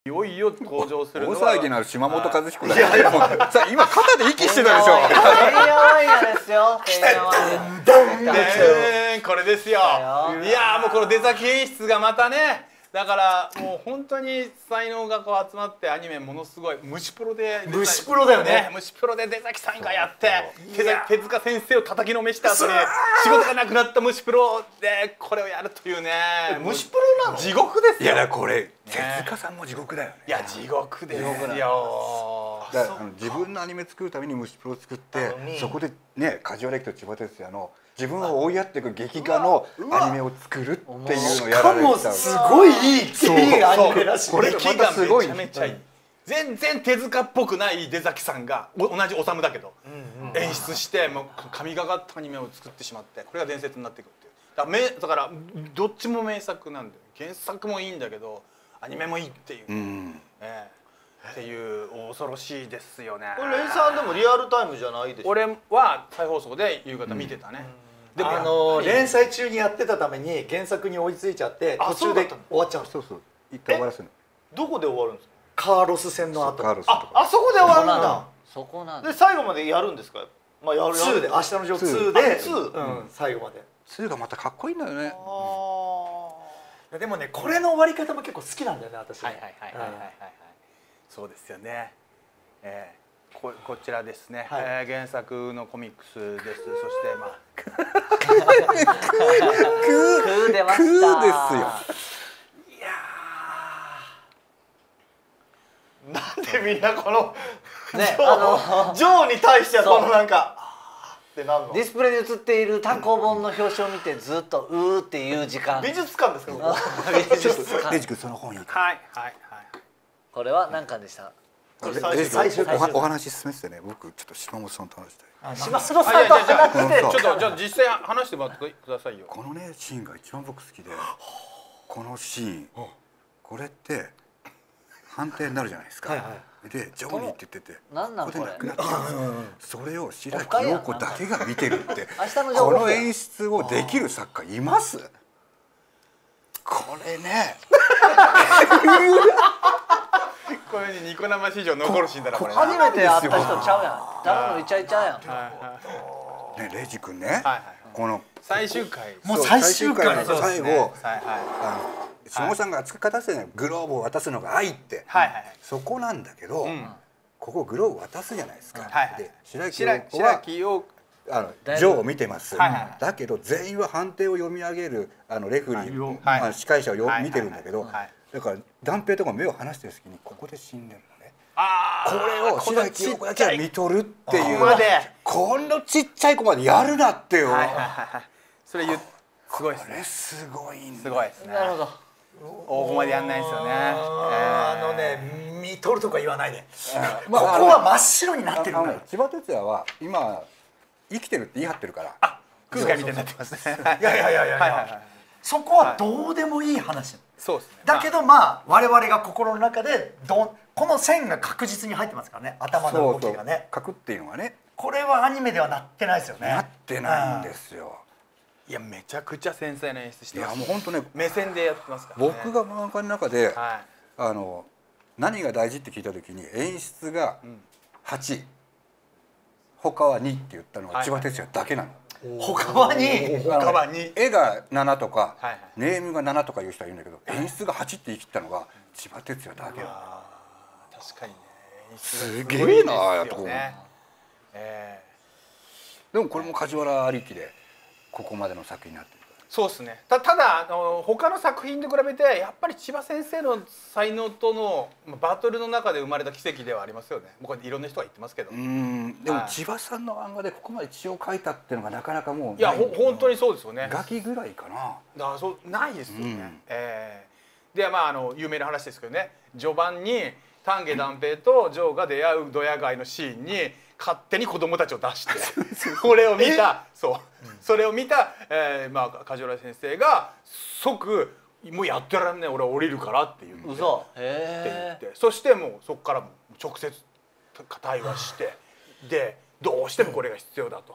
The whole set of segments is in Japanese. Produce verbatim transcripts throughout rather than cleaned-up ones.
いよいよ登場するのは大騒ぎなる島本和彦だよ。さあ今肩で息してたでしょ。 てんやわんやですよ。てんやわんや。 ねこれですよ。いやもうこの出崎演出がまたね。だからもう本当に才能がこう集まってアニメものすごい虫プロで虫プロだよね。 虫プロで出崎さんがやって手塚先生を叩きのめした後に仕事がなくなった虫プロでこれをやるというね。 虫プロなの？ 地獄ですよ。 いやだこれ手塚さんも地獄だよね。 いや地獄ですよ。 だからあの自分のアニメ作るために虫プロを作ってそこでね梶原駅と千葉哲也の自分を追いやっていく劇画のアニメを作るっていうのをやられてた。 すごいいいっていうアニメらしい。 これ劇画めちゃめちゃいい。全然手塚っぽくない出崎さんが同じ修だけど演出してもう神がかったアニメを作ってしまってこれが伝説になっていくっていう。だからだからどっちも名作なんで原作もいいんだけどアニメもいいっていう。うんええっていう恐ろしいですよね。 これレイさんでもリアルタイムじゃないでしょ。 俺は再放送で夕方見てたね。 でもあの連載中にやってたために原作に追いついちゃって途中で終わっちゃう。 そうそう一回終わらせるの。 どこで終わるんですか？カーロス戦の後。 カーロスああそこで終わるんだ。 そこなんだ。 で最後までやるんですか？まあやる。ツーで明日のジョーツーでツー最後まで。 ツーがまたかっこいいんだよね。 でもねこれの終わり方も結構好きなんだよね私。 はいはいはいはいはいはい。そうですよね。えー、ここちらですね。はい、えー、原作のコミックスです。そしてまあクー出ました。 クーですよ。 いやーなんでみんなこのねあのジョーに対してはこのなんかってなんの？ ディスプレイに映っている単行本の表紙を見てずっとうーっていう時間。 美術館ですかここ？ 美術館。 レジ君その本いいか。 はいはいはい。 これは何巻でした？ 最初お話進めててね、僕ちょっと島本さんと話したい。 島本さんと話して、 ちょっとじゃあ実際話してもらってくださいよ。 このねシーンが一番僕好きで、このシーン、これって判定になるじゃないですか。でジョニーって言ってて、 なんなんこれ。 それを白木陽子だけが見てるって、 この演出をできる作家います？これね。 これにニコ生史上残るシーンだなこれ。 初めて会った人ちゃうやん。ただのイチャイチャやん。 ねレイジ君ね、この最終回もう最終回の最後下尾さんが熱く語ってねグローブを渡すのが愛ってそこなんだけど、ここグローブ渡すじゃないですか。で白木陽子はジョーを見てます。だけど全員は判定を読み上げるあのレフリー司会者を見てるんだけど。だから断平とか目を離してる時にここで死んでるのね。これを白木陽子だけは見とるっていうこのちっちゃい子までやるなってよ。 それすごいですね。 すごいんだ。 すごいですね。 なるほど。 大駒でやんないですよね。 あのね見とるとか言わないで。ここは真っ白になってるから。 千葉哲也は今生きてるって言い張ってるから。 あ、空海みたいになってますね。 いやいやいやいや。そこはどうでもいい話。 そうですね。 だけどまあ我々が心の中でどこの線が確実に入ってますからね、頭の動きがね。 書くっていうのがね。 これはアニメではなってないですよね。 なってないんですよ。 いやめちゃくちゃ繊細な演出してます。 いやもう本当ね目線でやってますからね。 僕が漫画の中であの何が大事って聞いた時に演出がはち、他はにって言ったのが千葉哲也だけなの。 他はに絵がななとかネームがななとかいう人はいるんだけど演出がはちって言い切ったのが千葉哲也だけなの。 確かにね。 すげえなあと思う。でもこれも梶原ありきでここまでの作品になってる。 そうですね。たただあの他の作品と比べてやっぱり千葉先生の才能とのバトルの中で生まれた奇跡ではありますよね。もうこれいろんな人が言ってますけど。 うんでも千葉さんの漫画でここまで血を描いたっていうのがなかなかもういや本当にそうですよね。 ガキぐらいかな。 だからそうないですよね。うん、えー、でまああの有名な話ですけどね。序盤に丹下段平とジョーが出会うドヤ街のシーンに勝手に子供たちを出してこれを見たそう、それを見た、えー、まあ梶原先生が即もうやってらんねえ俺降りるからって言って嘘へってそしてもうそこから直接対話してでどうしてもこれが必要だと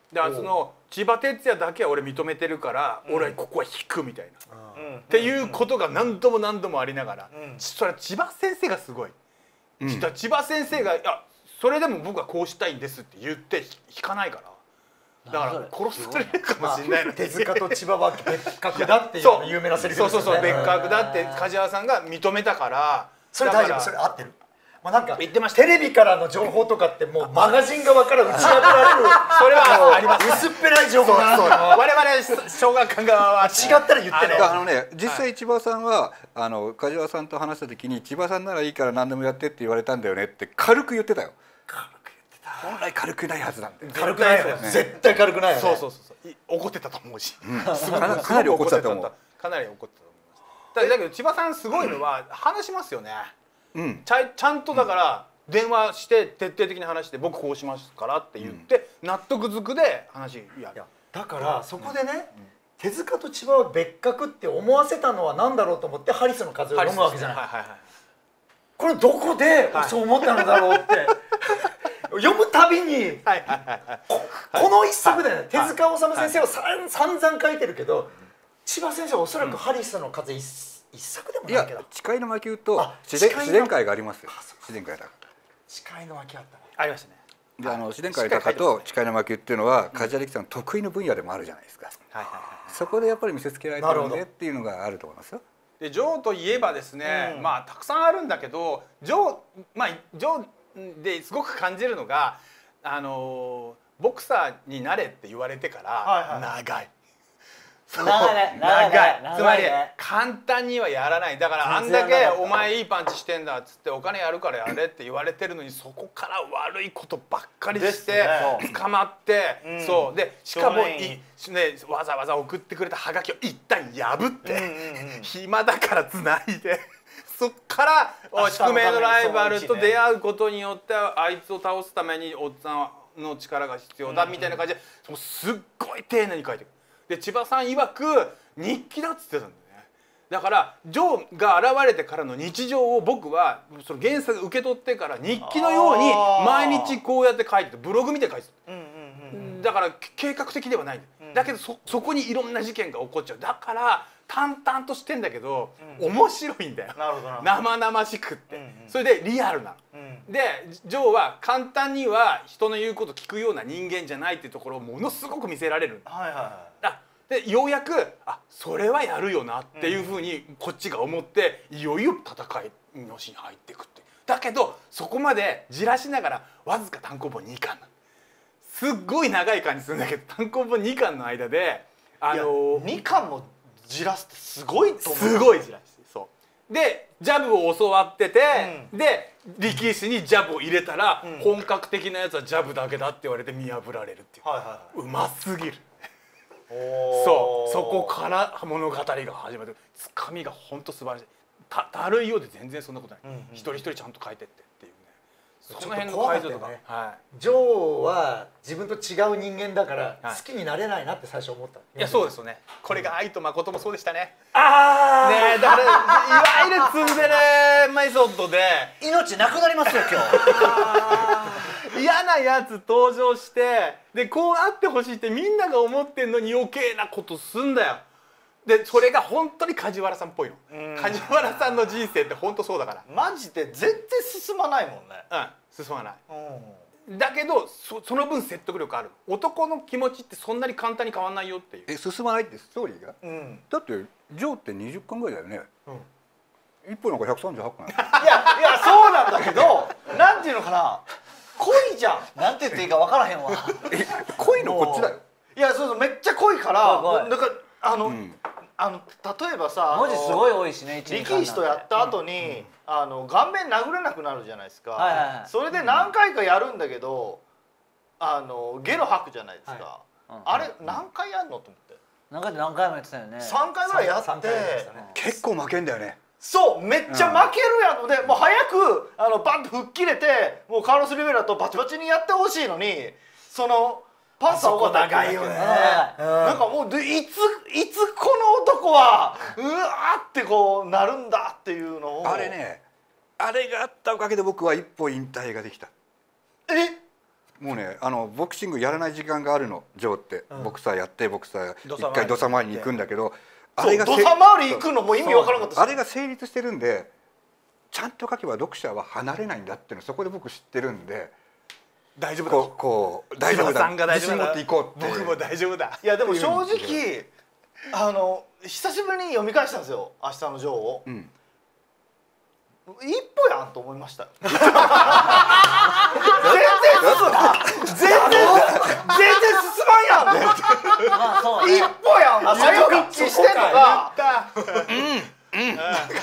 だからその千葉哲也だけは俺認めてるから俺はここは引くみたいなっていうことが何度も何度もありながらそれは千葉先生がすごい。千葉先生が「いやそれでも僕はこうしたいんです」って言って引かないから。だから殺されるかもしれないのに手塚と千葉は別格だっていう有名なセリフですよね。 そうそうそう別格だって梶原さんが認めたから。 それ大丈夫それ合ってる。まあなんか言ってましたテレビからの情報とかってもうマガジン側から打ち破られるそれはあります。 薄っぺらい情報が我々小学館側は違ったら言ってね。 あのね実際千葉さんはあの梶原さんと話した時に千葉さんならいいから何でもやってって言われたんだよねって軽く言ってたよ。 軽く言ってた。 本来軽くないはずなんで。 軽くないよね。絶対軽くないよね。 そうそうそう怒ってたと思うしかなり怒ってたと思う。 かなり怒ってたと思います。だけど千葉さんすごいのは話しますよね。ちゃちゃんとだから電話して徹底的に話して僕こうしますからって言って納得づくで話やる。 だからそこでね手塚と千葉は別格って思わせたのは何だろうと思ってハリスの風を読むわけじゃない。これどこでそう思ったのだろうって読むたびにこの一作で手塚治虫先生は散々書いてるけど千葉先生はおそらくハリスの風一作でもないけど。 誓いの魔球と自然界がありますよ。自然界だ。 誓いの魔球あったね。 ありましたね。 であの自然界だと誓いの魔球っていうのは梶原力さんの得意の分野でもあるじゃないですか。そこでやっぱり見せつけられてるんでっていうのがあると思いますよ。 でジョーといえばですね、うん、まあたくさんあるんだけどジョーまあジョーですごく感じるのがあのボクサーになれって言われてから長い。 長い長いつまり簡単にはやらない。だからあんだけお前いいパンチしてんだっつってお金やるからやれって言われてるのにそこから悪いことばっかりして捕まってそうでしかもねわざわざ送ってくれたハガキを一旦破って暇だからつないでそっから宿命のライバルと出会うことによってあいつを倒すためにおっさんの力が必要だみたいな感じですっごい丁寧に書いてる。で千葉さん曰く日記だっつってたんだよね。だからジョーが現れてからの日常を僕はその原作受け取ってから日記のように毎日こうやって書いててブログ見て書いてた。だから計画的ではないんだ。だけど そ, そこにいろんな事件が起こっちゃう。だから淡々としてんだけど、うん、面白いんだよ。生々しくって、うんうん、それでリアルなの、うん、でジョーは簡単には人の言うこと聞くような人間じゃないっていうところをものすごく見せられる。でようやくあそれはやるよなっていうふうにこっちが思っていよいよ戦いのシーン入っていくっていう。だけどそこまでじらしながらわずか単行本にかんすっごい長い感じするんだけど単行本にかんの間であのにかんもじらすってすごいと思う。 すごいじらしそうでジャブを教わってて、うん、で力士にジャブを入れたら、うん、本格的なやつはジャブだけだって言われて見破られるっていう、はいはいはい、うますぎるそうそこから物語が始まる。つかみが本当素晴らしい。ただるいようで全然そんなことない、うんうん、一人一人ちゃんと書いてってっていうね。その辺の解像度が、ねはい、 ジョーは自分と違う人間だから好きになれないなって最初思った、はい、 いやそうですよね。これが愛と誠もそうでしたね。ああねえだからいわゆるツンデレメソッドで命なくなりますよ今日嫌なやつ登場してでこうあってほしいってみんなが思ってんのに余計なことすんだよ。でそれが本当に梶原さんっぽいの。梶原さんの人生って本当そうだからマジで全然進まないもんね。 うん進まない、うん、だけど そ, その分説得力ある。男の気持ちってそんなに簡単に変わんないよっていう。 え進まないってストーリーが、うん、だってジョーってにじゅっかんぐらいだよね、うん、いっぽんなんかひゃくさんじゅうはちかんいやいやそうなんだけどなんていうのかな濃いじゃん。 なんて言っていいか分からへんわえ濃いのこっちだよ。 いやそうそうめっちゃ濃いからなんかあの、うん、あの例えばさ文字すごい多いしね力士とやった後に、うんうん、あの顔面殴れなくなるじゃないですか、はいはいはい、それで何回かやるんだけど、うん、あのゲロ吐くじゃないですか、はい、あれ何回やんのと思って何回で何回もやってたよね。 さんかいぐらいやって、ね、 結構負けんだよね。 そうめっちゃ負けるやんので、うん、もう早くあのバンと吹っ切れてもうカーロス・リベラとバチバチにやってほしいのにそのパンサー尾形長いよね。なんかもうでいついつこの男はうわーってこうなるんだっていうのをあれねあれがあったおかげで僕は一歩引退ができた。 えもうねあのボクシングやらない時間があるのジョーって、ボクサーやってボクサー一回土佐回りに行くんだけど、 あれが土佐回り行くのも意味わからなかったです。 あれが成立してるんでちゃんと書けば読者は離れないんだっていうのそこで僕知ってるんで。 大丈夫だこうこう大丈夫だ自信持っていこうって僕も大丈夫だ。 いやでも正直あの久しぶりに読み返したんですよ「明日のジョー」を、うん、一歩やんと思いました全然進む全然全然進まんやん一歩やん強一致してんのがうんうん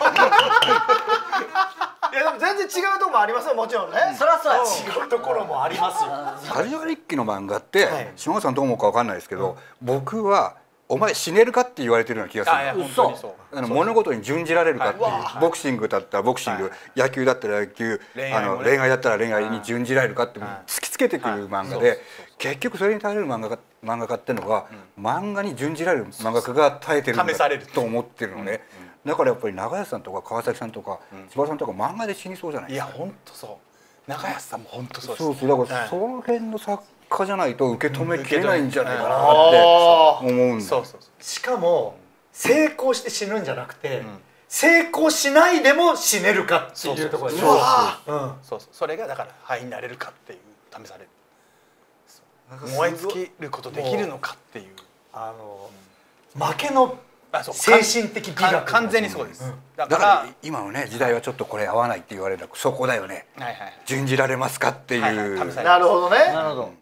いやでも全然違うとこもありますよもちろんね。 そりゃそう違うところもありますよ。 梶原一騎の漫画って下川さんどう思うかわかんないですけど、僕はお前死ねるかって言われてるような気がする。あの物事に準じられるかっていう、ボクシングだったらボクシング、野球だったら野球、あの恋愛だったら恋愛に準じられるかって突きつけてくる漫画で、結局それに耐えれる漫画家漫画家っていうのは漫画に準じられる漫画家が耐えてるんだと思ってるのね。だからやっぱり長安さんとか川崎さんとか千葉さんとか漫画で死にそうじゃないですか。 いや本当そう長安さんも本当そうです。 そうそうだからその辺の作家じゃないと受け止めきれないんじゃないかなって思うんだ。 そうそうしかも成功して死ぬんじゃなくて成功しないでも死ねるかっていうところです。そうそうそれがだから灰になれるかっていう試される。燃え尽きることできるのかっていうあの負けの精神的美学完全にそうです、うん、 だから今のね時代はちょっとこれ合わないって言われるそこだよね、はいはい、準じられますかっていう、 なるほどねなるほど